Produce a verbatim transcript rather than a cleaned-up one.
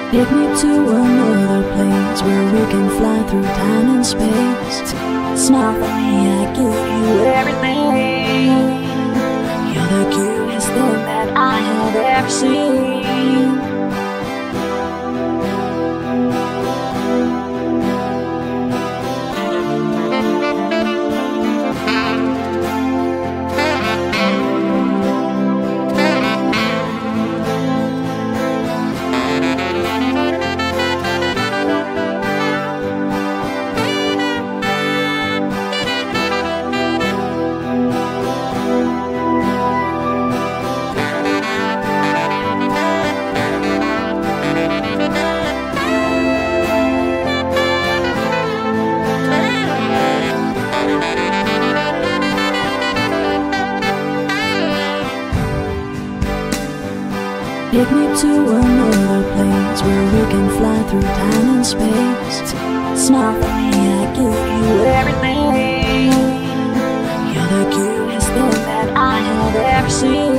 Take me to another place where we can fly through time and space. Smile for me, I give you everything. You're the cutest thing that I have ever seen. Take me to another place where we can fly through time and space. Smile for me, I give you everything. You're the cutest thing that I have ever seen.